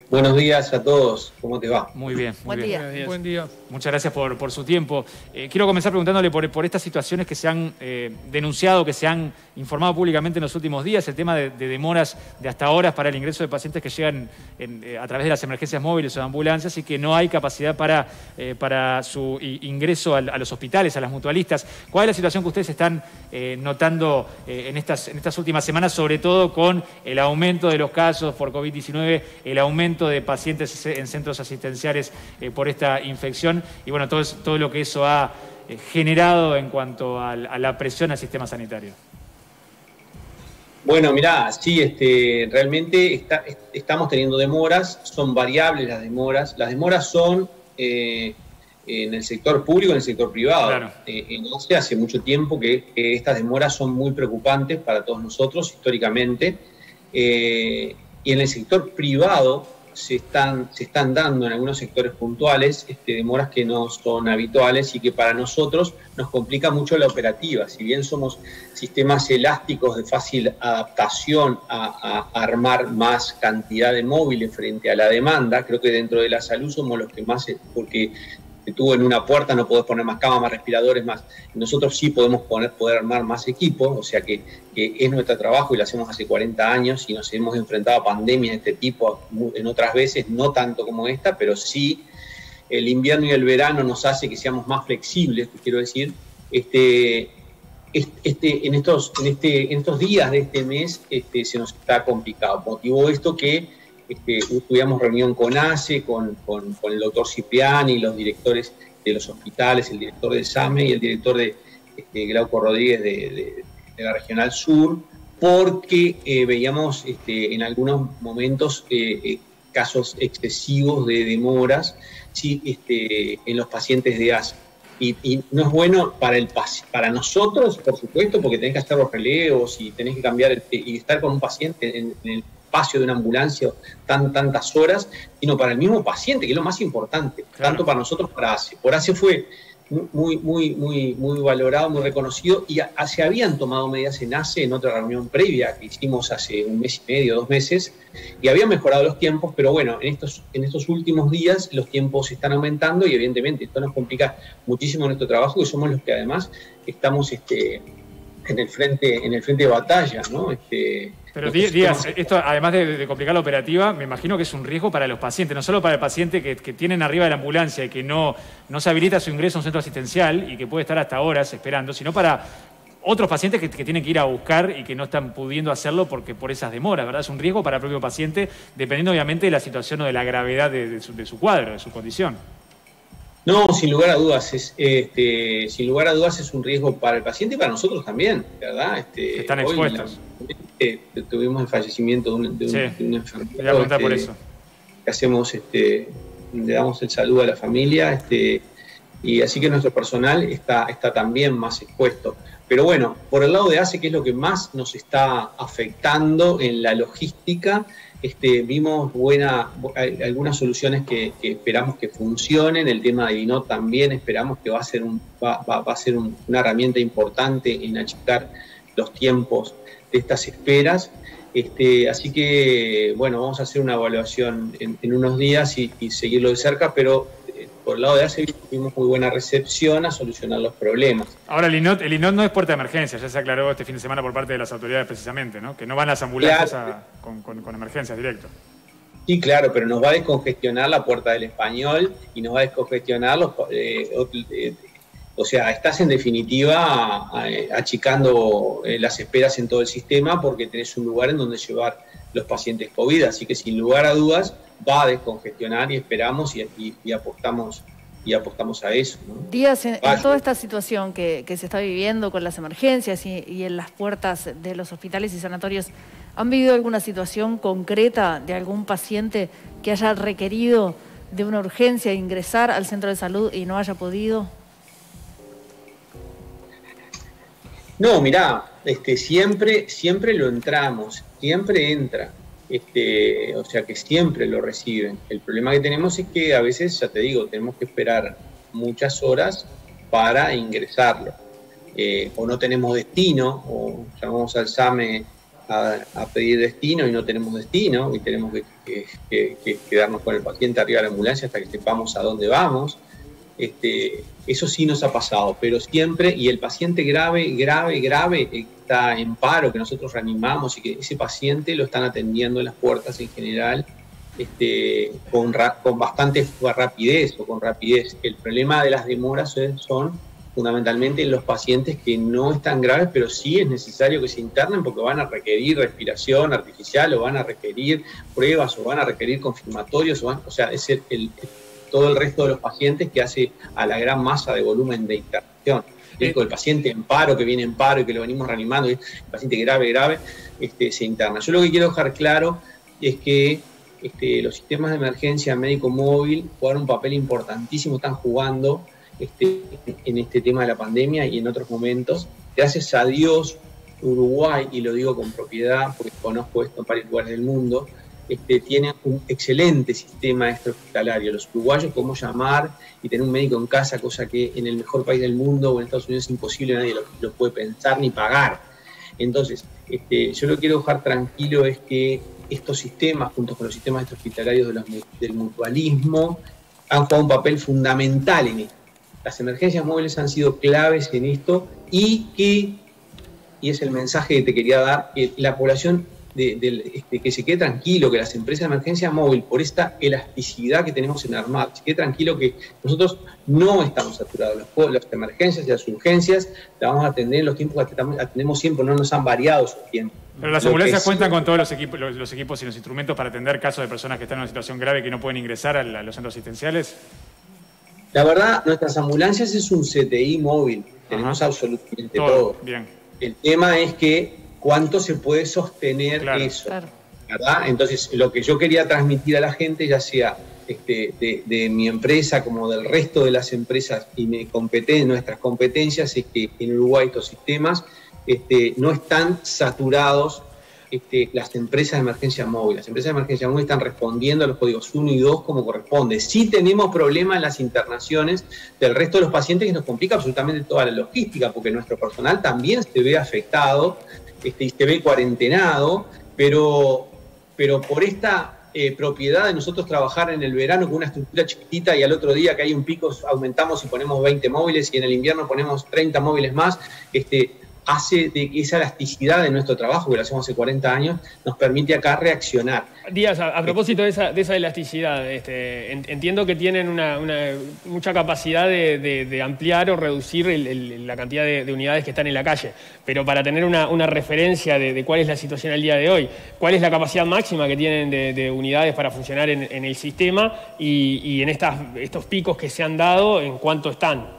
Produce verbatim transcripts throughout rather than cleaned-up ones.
Buenos días a todos, ¿cómo te va? Muy bien, muy Buen bien. día. Buen día. Muchas gracias por, por su tiempo. Eh, quiero comenzar preguntándole por, por estas situaciones que se han eh, denunciado, que se han informado públicamente en los últimos días, el tema de, de demoras de hasta horas para el ingreso de pacientes que llegan en, eh, a través de las emergencias móviles o de ambulancias y que no hay capacidad para, eh, para su ingreso a, a los hospitales, a las mutualistas. ¿Cuál es la situación que ustedes están eh, notando eh, en, estas, en estas últimas semanas, sobre todo con el aumento de los casos por COVID diecinueve, el aumento de pacientes en centros asistenciales eh, por esta infección y bueno, todo, todo lo que eso ha eh, generado en cuanto a, a la presión al sistema sanitario? Bueno, mirá, sí, este, realmente está, estamos teniendo demoras, son variables las demoras. Las demoras son eh, en el sector público y en el sector privado. Claro. Eh, entonces, hace mucho tiempo que, que estas demoras son muy preocupantes para todos nosotros, históricamente. Eh, y en el sector privado se están, se están dando en algunos sectores puntuales este, demoras que no son habituales y que para nosotros nos complica mucho la operativa. Si bien somos sistemas elásticos de fácil adaptación a, a armar más cantidad de móviles frente a la demanda, creo que dentro de la salud somos los que más, porque tú en una puerta no podés poner más camas, más respiradores, más. Nosotros sí podemos poner, poder armar más equipos, o sea que, que es nuestro trabajo y lo hacemos hace cuarenta años y nos hemos enfrentado a pandemias de este tipo en otras veces, no tanto como esta, pero sí el invierno y el verano nos hace que seamos más flexibles, quiero decir, este, este, en, estos, en, este, en estos días de este mes este, se nos está complicado. Motivó esto que Este, tuvimos reunión con A C E, con, con, con el doctor Cipriani, los directores de los hospitales, el director del S A M E y el director de este, Glauco Rodríguez de, de, de la Regional Sur, porque eh, veíamos este, en algunos momentos eh, eh, casos excesivos de demoras sí, este, en los pacientes de A C E. Y, y no es bueno para, el, para nosotros, por supuesto, porque tenés que hacer los relevos y tenés que cambiar el, y estar con un paciente en, en el espacio de una ambulancia tan, tantas horas, sino para el mismo paciente, que es lo más importante, claro. Tanto para nosotros como para A C E. Por A C E fue muy, muy, muy, muy valorado, muy reconocido, y a, a, se habían tomado medidas en A C E en otra reunión previa que hicimos hace un mes y medio, dos meses, y habían mejorado los tiempos, pero bueno, en estos, en estos últimos días los tiempos están aumentando y evidentemente esto nos complica muchísimo nuestro trabajo, y somos los que además estamos este, en el frente, en el frente de batalla, ¿no? Este, Pero Díaz, esto además de, de complicar la operativa, me imagino que es un riesgo para los pacientes, no solo para el paciente que, que tienen arriba de la ambulancia y que no, no se habilita su ingreso a un centro asistencial y que puede estar hasta horas esperando, sino para otros pacientes que, que tienen que ir a buscar y que no están pudiendo hacerlo porque por esas demoras, ¿verdad? Es un riesgo para el propio paciente, dependiendo obviamente de la situación o de la gravedad de, de, su, de su cuadro, de su condición. No, sin lugar a dudas, es, este, sin lugar a dudas es un riesgo para el paciente y para nosotros también, ¿verdad? Este, Están expuestos. Hoy, eh, tuvimos el fallecimiento de un, de un, sí, de un enfermero. Te voy a preguntar este, por eso. Que hacemos, este, le damos el saludo a la familia, este, y así que nuestro personal está, está también más expuesto. Pero bueno, por el lado de A C E, que es lo que más nos está afectando en la logística, Este, vimos buena, algunas soluciones que, que esperamos que funcionen. El tema de Vinot también esperamos que va a ser, un, va, va, va a ser un, una herramienta importante en achicar los tiempos de estas esperas. Este, así que, bueno, vamos a hacer una evaluación en, en unos días y, y seguirlo de cerca, pero eh, por el lado de A C E tuvimos muy buena recepción a solucionar los problemas. Ahora, el INOT, el INOT no es puerta de emergencia, ya se aclaró este fin de semana por parte de las autoridades precisamente, ¿no? Que no van las ambulancias claro. a, con, con, con emergencias directo. Sí, claro, pero nos va a descongestionar la Puerta del Español y nos va a descongestionar los... Eh, eh, o sea, estás en definitiva achicando las esperas en todo el sistema porque tenés un lugar en donde llevar los pacientes COVID, así que sin lugar a dudas va a descongestionar y esperamos y, y, y apostamos y apostamos a eso, ¿no? Díaz, en, en toda esta situación que, que se está viviendo con las emergencias y, y en las puertas de los hospitales y sanatorios, ¿han vivido alguna situación concreta de algún paciente que haya requerido de una urgencia de ingresar al centro de salud y no haya podido? No, mirá, este, siempre, siempre lo entramos, siempre entra, este, o sea que siempre lo reciben. El problema que tenemos es que a veces, ya te digo, tenemos que esperar muchas horas para ingresarlo. Eh, o no tenemos destino, o llamamos al S A M E a, a pedir destino y no tenemos destino y tenemos que, que, que, que quedarnos con el paciente arriba de la ambulancia hasta que sepamos a dónde vamos. Este, eso sí nos ha pasado, pero siempre, y el paciente grave, grave, grave, está en paro, que nosotros reanimamos y que ese paciente lo están atendiendo en las puertas en general este, con, ra, con bastante rapidez o con rapidez. El problema de las demoras son fundamentalmente en los pacientes que no están graves, pero sí es necesario que se internen porque van a requerir respiración artificial o van a requerir pruebas o van a requerir confirmatorios, o, van, o sea, es el, el, todo el resto de los pacientes que hace a la gran masa de volumen de internación. Eh. El paciente en paro, que viene en paro y que lo venimos reanimando, el paciente grave, grave, este, se interna. Yo lo que quiero dejar claro es que este, los sistemas de emergencia médico móvil jugaron un papel importantísimo, están jugando Este, en este tema de la pandemia y en otros momentos. Gracias a Dios, Uruguay, y lo digo con propiedad porque conozco esto en varios lugares del mundo, este, tiene un excelente sistema extrahospitalario. Los uruguayos podemos llamar y tener un médico en casa, cosa que en el mejor país del mundo o en Estados Unidos es imposible, nadie lo, lo puede pensar ni pagar. Entonces, este, yo lo que quiero dejar tranquilo es que estos sistemas, junto con los sistemas extrahospitalarios de los, del mutualismo, han jugado un papel fundamental en esto. Las emergencias móviles han sido claves en esto y que, y es el mensaje que te quería dar, que la población de, de, este, que se quede tranquilo, que las empresas de emergencia móvil, por esta elasticidad que tenemos en ARMAT, se quede tranquilo que nosotros no estamos saturados. Las, las emergencias y las urgencias las vamos a atender en los tiempos que atendemos siempre, no nos han variado sus tiempos. Pero las ambulancias cuentan con todos los equipos, los, los equipos y los instrumentos para atender casos de personas que están en una situación grave y que no pueden ingresar a, la, a los centros asistenciales. La verdad, nuestras ambulancias es un C T I móvil, tenemos Ajá. absolutamente todo. todo. Bien. El tema es que cuánto se puede sostener claro. eso, claro. ¿verdad? Entonces, lo que yo quería transmitir a la gente, ya sea este, de, de mi empresa como del resto de las empresas y mi competen- nuestras competencias, es que en Uruguay estos sistemas este, no están saturados. Este, las empresas de emergencia móvil. Las empresas de emergencia móvil están respondiendo a los códigos uno y dos como corresponde. Sí tenemos problemas en las internaciones del resto de los pacientes que nos complica absolutamente toda la logística, porque nuestro personal también se ve afectado este, y se ve cuarentenado, pero, pero por esta eh, propiedad de nosotros trabajar en el verano con una estructura chiquitita y al otro día que hay un pico aumentamos y ponemos veinte móviles y en el invierno ponemos treinta móviles más, este hace de que esa elasticidad de nuestro trabajo, que lo hacemos hace cuarenta años, nos permite acá reaccionar. Díaz, a, a propósito de esa, de esa elasticidad, este, entiendo que tienen una, una, mucha capacidad de, de, de ampliar o reducir el, el, la cantidad de, de unidades que están en la calle, pero para tener una, una referencia de, de cuál es la situación al día de hoy, cuál es la capacidad máxima que tienen de, de unidades para funcionar en, en el sistema y, y en estas, estos picos que se han dado, ¿en cuánto están?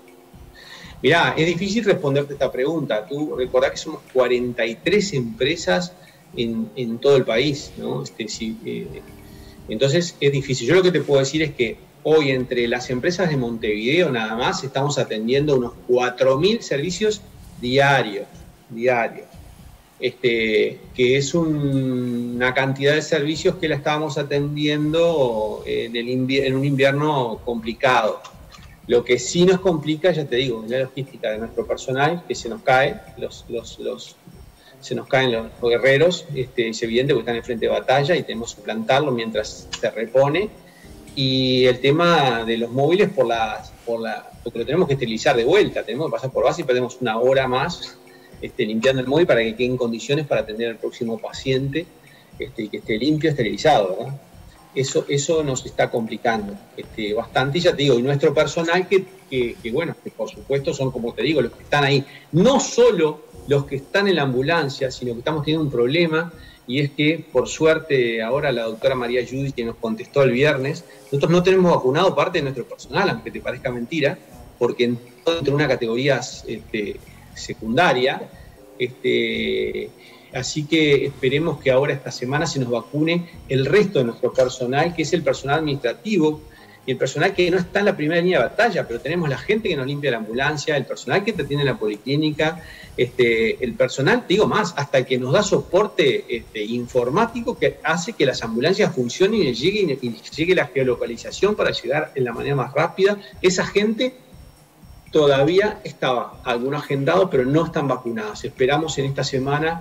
Mirá, es difícil responderte esta pregunta. Tú recordás que somos cuarenta y tres empresas en, en todo el país, ¿no? Este, sí, eh, entonces es difícil. Yo lo que te puedo decir es que hoy entre las empresas de Montevideo nada más estamos atendiendo unos cuatro mil servicios diarios, diarios. Este, que es un, una cantidad de servicios que la estábamos atendiendo en, el invier- en un invierno complicado. Lo que sí nos complica, ya te digo, es la logística de nuestro personal, que se nos cae, los, los, los, se nos caen los, los guerreros, este, es evidente que están en frente de batalla y tenemos que plantarlo mientras se repone. Y el tema de los móviles, por la, por la, porque lo tenemos que esterilizar de vuelta, tenemos que pasar por base y perdemos una hora más este, limpiando el móvil para que quede en condiciones para atender al próximo paciente este, y que esté limpio, esterilizado, ¿verdad? Eso, eso nos está complicando este, bastante, y ya te digo, y nuestro personal que, que, que, bueno, que por supuesto son, como te digo, los que están ahí, no solo los que están en la ambulancia, sino que estamos teniendo un problema, y es que, por suerte, ahora la doctora María Judy, que nos contestó el viernes, nosotros no tenemos vacunado parte de nuestro personal, aunque te parezca mentira, porque entró en una categoría este, secundaria, este... Así que esperemos que ahora esta semana se nos vacune el resto de nuestro personal, que es el personal administrativo y el personal que no está en la primera línea de batalla, pero tenemos la gente que nos limpia la ambulancia, el personal que te atiende en la policlínica, este, el personal, te digo más, hasta el que nos da soporte este, informático que hace que las ambulancias funcionen y llegue, y llegue la geolocalización para llegar en la manera más rápida. Esa gente todavía estaba alguno agendado, pero no están vacunados. Esperamos en esta semana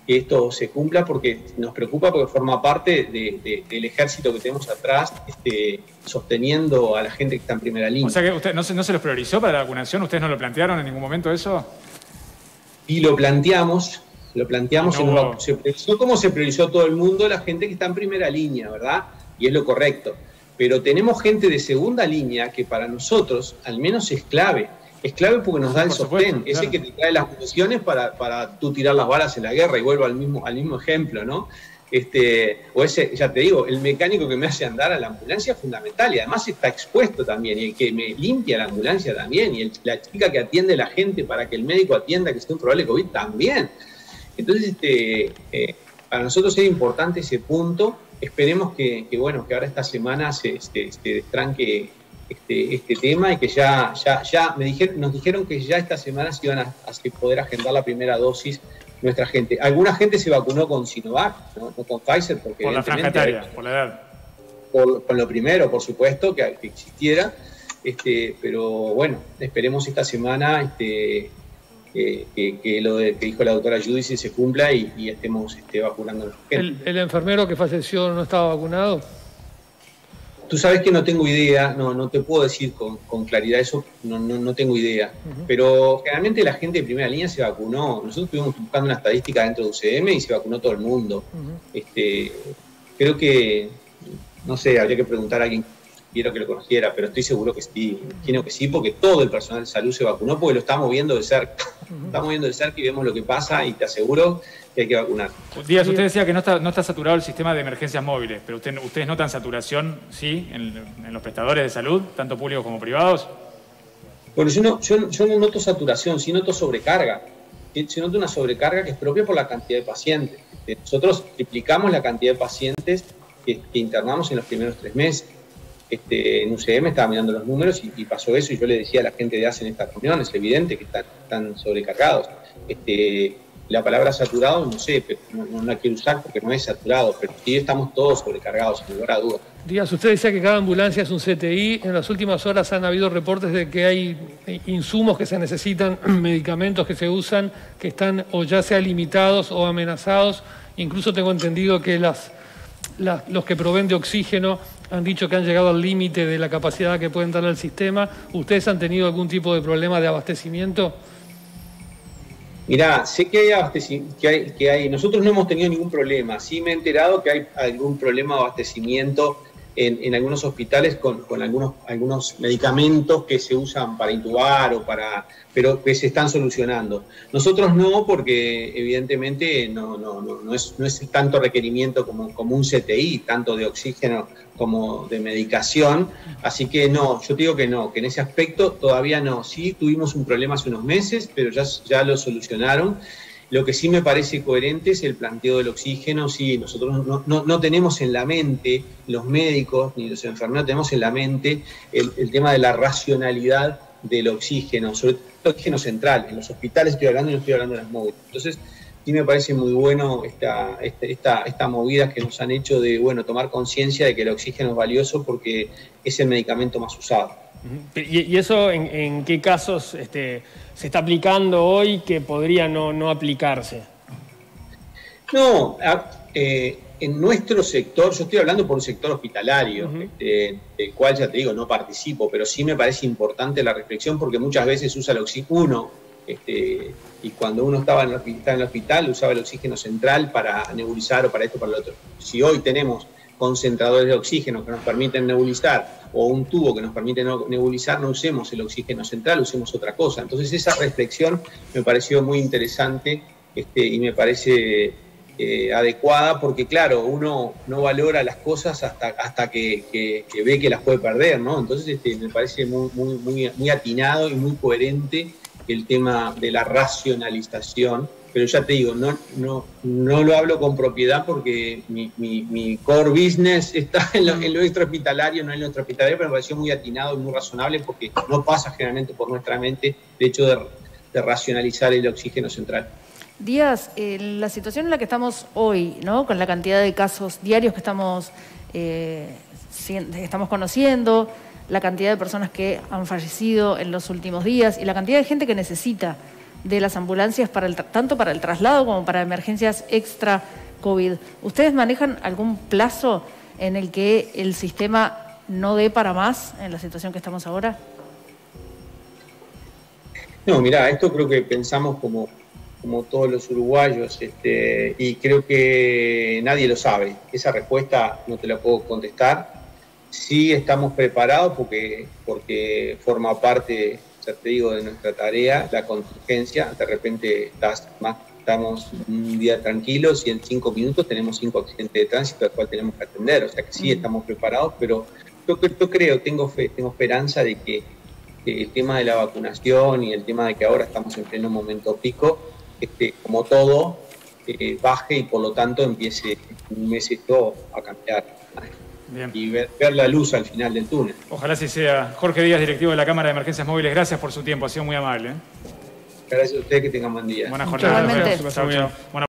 que esto se cumpla, porque nos preocupa, porque forma parte de, de, del ejército que tenemos atrás, este, sosteniendo a la gente que está en primera línea. O sea que usted no se, no se los priorizó para la vacunación, ¿ustedes no lo plantearon en ningún momento eso? Y lo planteamos, lo planteamos, no en hubo... lo, se priorizó como se priorizó todo el mundo, la gente que está en primera línea, ¿verdad? Y es lo correcto. Pero tenemos gente de segunda línea que para nosotros al menos es clave. Es clave porque nos da el sostén, ese claro. que te trae las municiones para, para tú tirar las balas en la guerra, y vuelvo al mismo, al mismo ejemplo, ¿no? Este, o ese, ya te digo, el mecánico que me hace andar a la ambulancia es fundamental, y además está expuesto también, y el que me limpia la ambulancia también, y el, la chica que atiende a la gente para que el médico atienda que esté un probable COVID también. Entonces, este, eh, para nosotros es importante ese punto. Esperemos que, que bueno, que ahora esta semana se, se, se destranque Este, este tema, y que ya, ya, ya me dijeron, nos dijeron que ya esta semana se iban a, a poder agendar la primera dosis nuestra gente. Alguna gente se vacunó con Sinovac, no, no con Pfizer, porque por la franja etaria, por la edad. Por, con lo primero, por supuesto, que, que existiera, este, pero bueno, esperemos esta semana este, que, que, que lo de, que dijo la doctora Judici se cumpla y, y estemos este, vacunando a la gente. ¿El, ¿El enfermero que falleció no estaba vacunado? Tú sabes que no tengo idea, no, no te puedo decir con, con claridad eso, no, no, no tengo idea. Uh-huh. Pero generalmente la gente de primera línea se vacunó. Nosotros estuvimos buscando una estadística dentro de U C M y se vacunó todo el mundo. Uh-huh. este, creo que, no sé, habría que preguntar a alguien quiero que lo conociera, pero estoy seguro que sí, imagino que sí, porque todo el personal de salud se vacunó, porque lo estamos viendo de cerca. Uh-huh. Estamos viendo de cerca y vemos lo que pasa, y te aseguro que hay que vacunar. Díaz, usted decía que no está, no está saturado el sistema de emergencias móviles, pero usted, ustedes notan saturación, sí, en, en los prestadores de salud, tanto públicos como privados. Bueno, yo no, yo, yo no noto saturación, sí noto sobrecarga. Se nota una sobrecarga que es propia por la cantidad de pacientes. Nosotros triplicamos la cantidad de pacientes que, que internamos en los primeros tres meses. Este, en U C M estaba mirando los números y, y pasó eso, y yo le decía a la gente de A C E en esta reunión, es evidente que están, están sobrecargados. Este, la palabra saturado, no sé, pero no, no la quiero usar porque no es saturado, pero sí estamos todos sobrecargados, sin lugar a dudas. Díaz, usted decía que cada ambulancia es un C T I. En las últimas horas han habido reportes de que hay insumos que se necesitan, medicamentos que se usan, que están o ya sea limitados o amenazados. Incluso tengo entendido que las, las, los que proveen de oxígeno han dicho que han llegado al límite de la capacidad que pueden dar al sistema. ¿Ustedes han tenido algún tipo de problema de abastecimiento? Mirá, sé que hay abastecimiento, que hay, que hay, nosotros no hemos tenido ningún problema. Sí me he enterado que hay algún problema de abastecimiento en, en algunos hospitales con, con algunos, algunos medicamentos que se usan para intubar o para, pero que se están solucionando. Nosotros no, porque evidentemente no, no, no, no, es, no es tanto requerimiento como, como un C T I, tanto de oxígeno como de medicación, así que no, yo te digo que no, que en ese aspecto todavía no. Sí tuvimos un problema hace unos meses, pero ya, ya lo solucionaron. Lo que sí me parece coherente es el planteo del oxígeno. Sí, nosotros no, no, no tenemos en la mente, los médicos ni los enfermeros tenemos en la mente el, el tema de la racionalidad del oxígeno, sobre todo el oxígeno central. En los hospitales estoy hablando y no estoy hablando de las móviles. Entonces, sí me parece muy bueno esta, esta, esta, esta movida que nos han hecho de, bueno, tomar conciencia de que el oxígeno es valioso porque es el medicamento más usado. ¿Y, y eso en, en qué casos este, se está aplicando hoy que podría no, no aplicarse? No, eh, en nuestro sector, yo estoy hablando por un sector hospitalario, uh-huh. este, del cual ya te digo, no participo, pero sí me parece importante la reflexión porque muchas veces usa el oxígeno, uno, este, y cuando uno estaba en, el, estaba en el hospital usaba el oxígeno central para nebulizar o para esto o para lo otro. Si hoy tenemos concentradores de oxígeno que nos permiten nebulizar o un tubo que nos permite nebulizar, no usemos el oxígeno central, usemos otra cosa. Entonces esa reflexión me pareció muy interesante este, y me parece eh, adecuada porque claro, uno no valora las cosas hasta, hasta que, que, que ve que las puede perder, ¿no? Entonces este, me parece muy, muy, muy, muy atinado y muy coherente el tema de la racionalización. Pero ya te digo, no, no, no lo hablo con propiedad porque mi, mi, mi core business está en lo, en lo extrahospitalario, no en lo extrahospitalario, pero me pareció muy atinado y muy razonable porque no pasa generalmente por nuestra mente el hecho de, de racionalizar el oxígeno central. Díaz, eh, la situación en la que estamos hoy, ¿no? Con la cantidad de casos diarios que estamos, eh, que estamos conociendo, la cantidad de personas que han fallecido en los últimos días y la cantidad de gente que necesita de las ambulancias, para el, tanto para el traslado como para emergencias extra COVID. ¿Ustedes manejan algún plazo en el que el sistema no dé para más en la situación que estamos ahora? No, mirá, esto creo que pensamos como, como todos los uruguayos, este, y creo que nadie lo sabe. Esa respuesta no te la puedo contestar. Sí estamos preparados porque, porque forma parte, ya te digo, de nuestra tarea, la contingencia. De repente estás más, estamos un día tranquilos y en cinco minutos tenemos cinco accidentes de tránsito al cual tenemos que atender. O sea que sí estamos preparados, pero yo, yo creo, tengo fe, tengo esperanza de que, que el tema de la vacunación y el tema de que ahora estamos en pleno momento pico, este, como todo, eh, baje y por lo tanto empiece un mes esto a cambiar. Bien. Y ver, ver la luz al final del túnel. Ojalá así sea. Jorge Díaz, directivo de la Cámara de Emergencias Móviles, gracias por su tiempo, ha sido muy amable. ¿eh? Gracias a ustedes, que tengan buen día. Buena jornada. Igualmente. Chao, chao. Bueno,